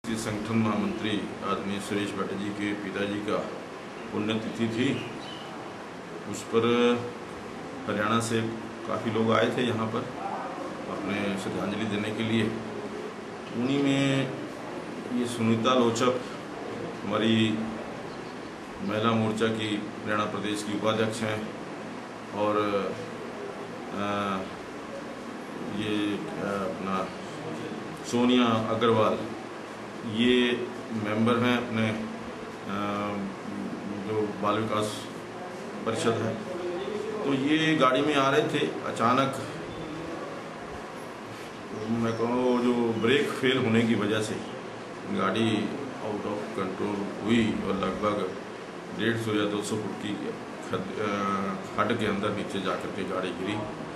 संगठन महामंत्री आदरणीय सुरेश भट्ट जी के पिताजी का पुण्यतिथि थी। उस पर हरियाणा से काफ़ी लोग आए थे यहाँ पर अपने श्रद्धांजलि देने के लिए। उन्हीं में ये सुनीता लोचक हमारी महिला मोर्चा की हरियाणा प्रदेश की उपाध्यक्ष हैं और ये अपना सोनिया अग्रवाल ये मेंबर हैं अपने जो बाल विकास परिषद है। तो ये गाड़ी में आ रहे थे, अचानक मैं कहूँ जो ब्रेक फेल होने की वजह से गाड़ी आउट ऑफ कंट्रोल हुई और लगभग 150 या 200 फुट की खड्ड के अंदर नीचे जाकर के गाड़ी गिरी।